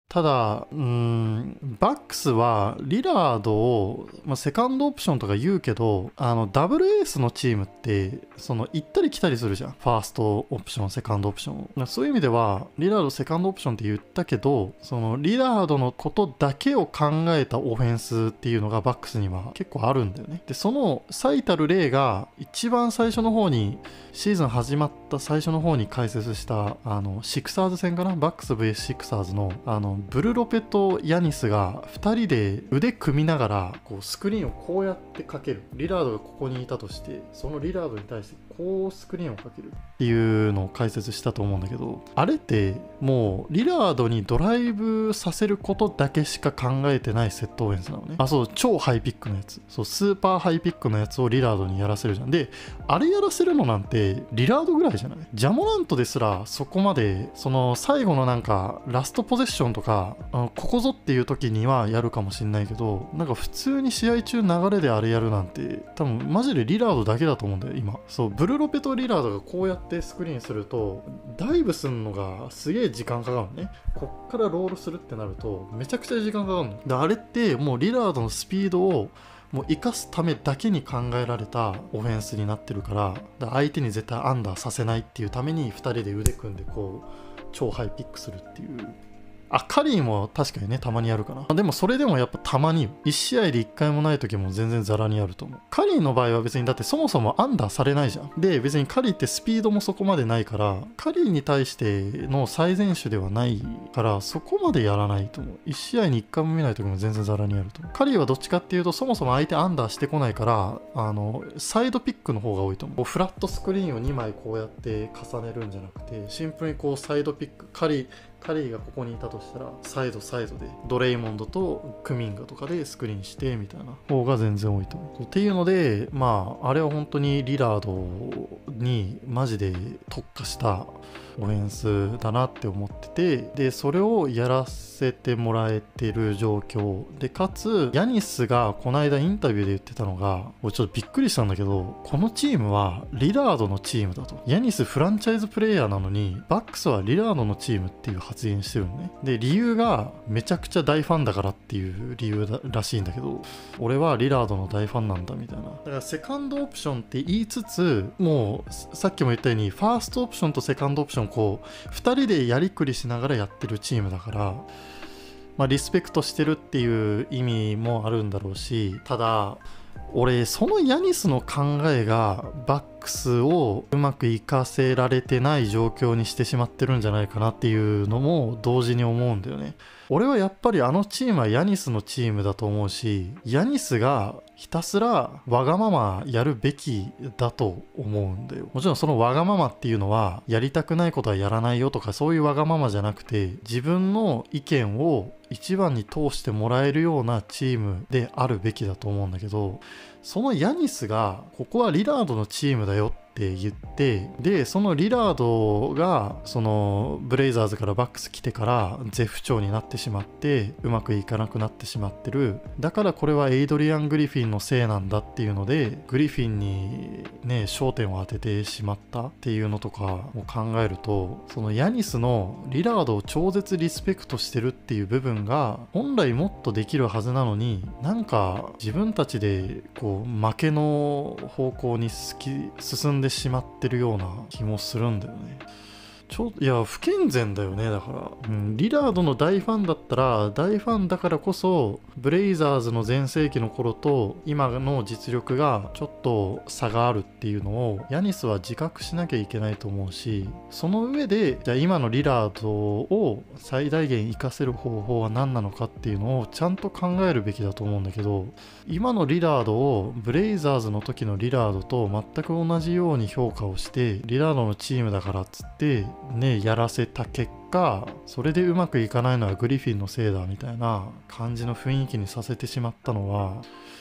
ただ、バックスはリラードを、セカンドオプションとか言うけど、ダブルエースのチームって、行ったり来たりするじゃん。ファーストオプション、セカンドオプション。そういう意味では、リラードセカンドオプションって言ったけど、リラードのことだけを考えたオフェンスっていうのがバックスには結構あるんだよね。で、その最たる例が、一番最初の方に、シーズン始まった最初の方に解説した、シクサーズ戦かな、バックス VS シクサーズの、ブルロペとヤニスが2人で腕組みながらこうスクリーンをこうやってかける。リラードがここにいたとして、そのリラードに対してこうスクリーンをかけるっていうのを解説したと思うんだけど、あれってもうリラードにドライブさせることだけしか考えてないセットオフェンスなのね。そう、超ハイピックのやつ、スーパーハイピックのやつをリラードにやらせるじゃん。で、あれやらせるのなんてリラードぐらいじゃない？ジャモラントですらそこまで、最後のなんかラストポゼッションとか、ここぞっていう時にはやるかもしんないけど、なんか普通に試合中流れであれやるなんて多分マジでリラードだけだと思うんだよ今。ブルロペとリラードがこうやってスクリーンするとダイブすんのがすげえ時間かかるね。こっからロールするってなるとめちゃくちゃ時間かかるので、あれってもうリラードのスピードをもう生かすためだけに考えられたオフェンスになってるから、相手に絶対アンダーさせないっていうために2人で腕組んでこう超ハイピックするっていう。カリーも確かにね、たまにやるかな。でもそれでもやっぱたまに、1試合で1回もない時も全然ザラにあると思う。カリーの場合は別にだってそもそもアンダーされないじゃん。で、別にカリーってスピードもそこまでないから、カリーに対しての最善手ではないから、そこまでやらないと思う。1試合に1回も見ない時も全然ザラにあると思う。カリーはどっちかっていうと、そもそも相手アンダーしてこないから、サイドピックの方が多いと思う。フラットスクリーンを2枚こうやって重ねるんじゃなくて、シンプルにこうサイドピック、カリーがここにいたとしたらサイドでドレイモンドとクミンガとかでスクリーンしてみたいな方が全然多いと思う。っていうので、あれは本当にリラードにマジで特化したオフェンスだなって思ってて、でそれをやらせてもらえてる状況で、かつヤニスがこの間インタビューで言ってたのが、俺ちょっとびっくりしたんだけど、このチームはリラードのチームだと。ヤニスフランチャイズプレイヤーなのにバックスはリラードのチームっていう発言してるのね。で理由がめちゃくちゃ大ファンだからっていう理由らしいんだけど、俺はリラードの大ファンなんだみたいな。だからセカンドオプションって言いつつ、もうさっきも言ったようにファーストオプションとセカンドオプションこう2人でやりくりしながらやってるチームだから、リスペクトしてるっていう意味もあるんだろうし、ただ俺そのヤニスの考えがバックスをうまくいかせられてない状況にしてしまってるんじゃないかなっていうのも同時に思うんだよね。俺はやっぱりあのチームはヤニスのチームだと思うし、ヤニスがひたすらわがままやるべきだと思うんだよ。もちろんそのわがままっていうのはやりたくないことはやらないよとかそういうわがままじゃなくて、自分の意見を一番に通してもらえるようなチームであるべきだと思うんだけど、そのヤニスがここはリラードのチームだよって言って、でそのリラードがそのブレイザーズからバックス来てから絶不調になってしまってうまくいかなくなってしまってる。だからこれはエイドリアン・グリフィンのせいなんだっていうので、グリフィンにね焦点を当ててしまったっていうのとかを考えると、そのヤニスのリラードを超絶リスペクトしてるっていう部分が本来もっとできるはずなのに、なんか自分たちでこう負けの方向に進んでしまってるような気もするんだよね。いや不健全だよね。だから、リラードの大ファンだったら、大ファンだからこそブレイザーズの全盛期の頃と今の実力がちょっと差があるっていうのをヤニスは自覚しなきゃいけないと思うし、その上でじゃあ今のリラードを最大限活かせる方法は何なのかっていうのをちゃんと考えるべきだと思うんだけど、今のリラードをブレイザーズの時のリラードと全く同じように評価をして、リラードのチームだからっつってねやらせた結果、それでうまくいかないのはグリフィンのせいだみたいな感じの雰囲気にさせてしまったのは、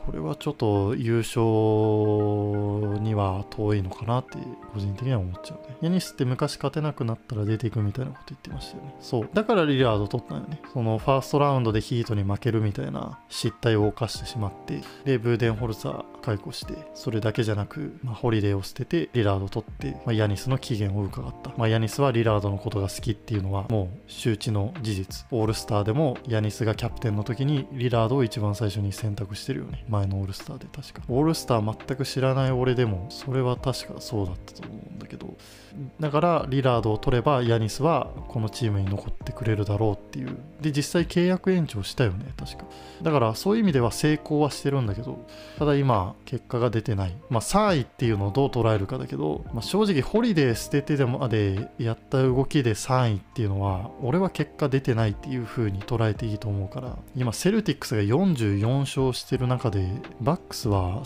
これはちょっと優勝には遠いのかなって個人的には思っちゃうね。ヤニスって昔勝てなくなったら出ていくみたいなこと言ってましたよね。そう。だからリラード取ったんよね。そのファーストラウンドでヒートに負けるみたいな失態を犯してしまって、で、ブーデンホルツァ解雇して、それだけじゃなく、ホリデーを捨ててリラード取って、ヤニスの機嫌を伺った。ヤニスはリラードのことが好きっていうのはもう周知の事実。オールスターでもヤニスがキャプテンの時にリラードを一番最初に選択してるよね。前のオールスターで確か。オールスター全く知らない俺でも、それは確かそうだったと思うんだけど、だからリラードを取ればヤニスはこのチームに残ってくれるだろうっていう。で、実際契約延長したよね、確か。だからそういう意味では成功はしてるんだけど、ただ今結果が出てない。3位っていうのをどう捉えるかだけど、正直ホリデー捨ててでもでやった動きで3位っていうのは、俺は結果出てないっていう風に捉えていいと思うから、今セルティックスが44勝してる中で、バックスは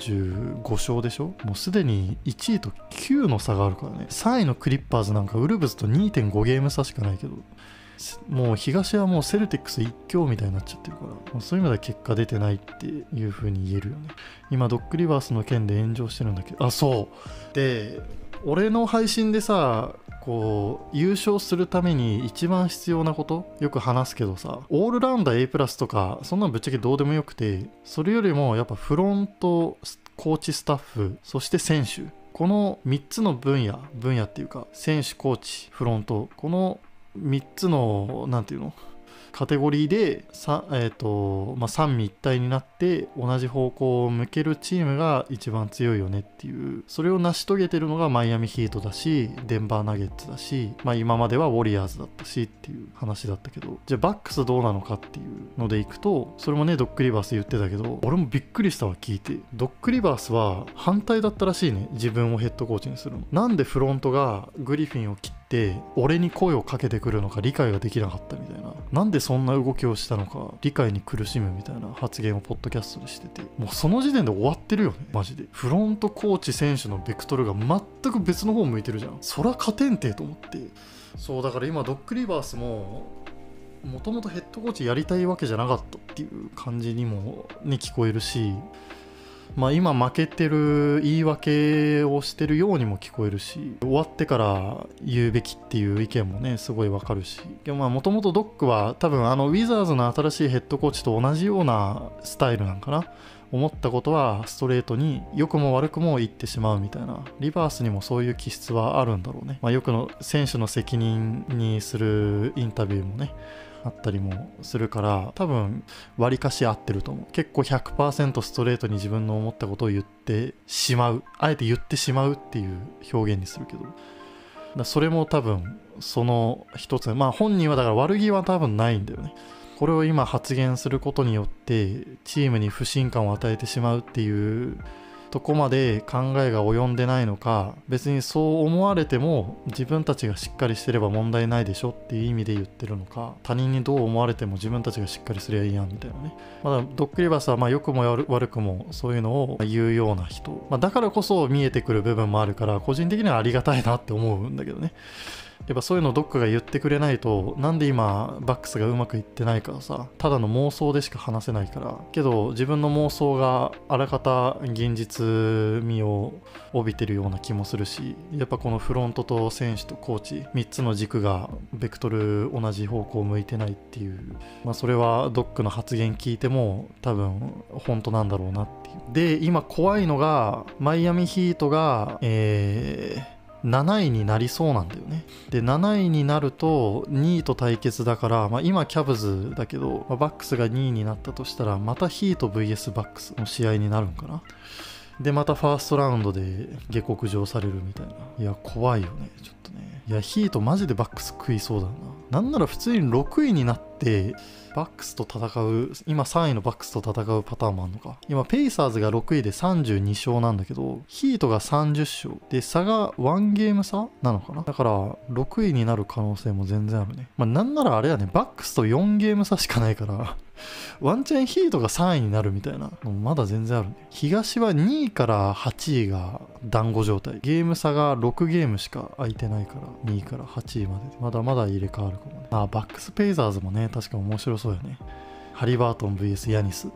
35勝でしょ。もうすでに1位と9の差があるからね。3位のクリッパーズなんかウルブズと 2.5 ゲーム差しかないけど、もう東はもうセルティックス一強みたいになっちゃってるから、もうそういう意味では結果出てないっていう風に言えるよね。今ドッグリバースの件で炎上してるんだけど、そうで、俺の配信でさ、こう優勝するために一番必要なことよく話すけどさ、オールラウンダー A プラスとかそんなのぶっちゃけどうでもよくて、それよりもやっぱフロントコーチスタッフ、そして選手、この3つの分野っていうか、選手、コーチ、フロント、この3つのなんていうのカテゴリーで三位一体になって同じ方向を向けるチームが一番強いよねっていう、それを成し遂げてるのがマイアミヒートだし、デンバーナゲッツだし、今まではウォリアーズだったしっていう話だったけど、じゃあバックスどうなのかっていうのでいくと、それもねドッグリバース言ってたけど、俺もびっくりしたわ聞いて。ドッグリバースは反対だったらしいね、自分をヘッドコーチにするの。なんでフロントがグリフィンを切って俺に声をかけてくるのか理解ができなかったみたいな、なんでそんな動きをしたのか理解に苦しむみたいな発言をポッドキャストでしてて、もうその時点で終わってるよねマジで。フロントコーチ選手のベクトルが全く別の方向いてるじゃん。そら勝てんてと思って。そうだから今ドッグリバースももともとヘッドコーチやりたいわけじゃなかったっていう感じにもね聞こえるし、今負けてる言い訳をしてるようにも聞こえるし、終わってから言うべきっていう意見もねすごいわかるし、でももともとドッグは多分ウィザーズの新しいヘッドコーチと同じようなスタイルなんかな。思ったことはストレートに良くも悪くも言ってしまうみたいな、リバースにもそういう気質はあるんだろうね。よくの選手の責任にするインタビューもねあったりもするから、多分割かし合ってると思う。結構 100% ストレートに自分の思ったことを言ってしまう、あえて言ってしまうっていう表現にするけど、それも多分その一つ、本人はだから悪気は多分ないんだよね。これを今発言することによってチームに不信感を与えてしまうっていうとこまで考えが及んでないのか、別にそう思われても自分たちがしっかりしてれば問題ないでしょっていう意味で言ってるのか、他人にどう思われても自分たちがしっかりすりゃいいやんみたいなね。ドッグリバースは良くも悪くもそういうのを言うような人、だからこそ見えてくる部分もあるから、個人的にはありがたいなって思うんだけどね。やっぱそういうのドッグが言ってくれないと、なんで今バックスがうまくいってないかさ、ただの妄想でしか話せないから。けど自分の妄想があらかた現実味を帯びてるような気もするし、やっぱこのフロントと選手とコーチ3つの軸がベクトル同じ方向を向いてないっていう、それはドッグの発言聞いても多分本当なんだろうなっていう。で今怖いのがマイアミヒートが7位になりそうなんだよね。で7位になると2位と対決だから、今キャブズだけど、バックスが2位になったとしたらまたヒート VS バックスの試合になるんかな。でまたファーストラウンドで下克上されるみたいな。いや怖いよねちょっとね。いやヒートマジでバックス食いそうだな。なんなら普通に6位になってバックスと戦う、今3位のバックスと戦うパターンもあるのか。今ペイサーズが6位で32勝なんだけど、ヒートが30勝で差が1ゲーム差なのかな。だから6位になる可能性も全然あるね。なんならあれやね、バックスと4ゲーム差しかないからワンチャンヒートが3位になるみたいなのまだ全然あるね。東は2位から8位が団子状態。ゲーム差が6ゲームしか空いてないから、2位から8位までまだまだ入れ替わるかもね。バックスペイザーズもね確か面白そうよね。ハリバートン VS ヤニス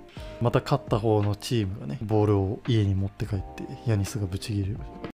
また勝った方のチームがねボールを家に持って帰ってヤニスがブチギレる。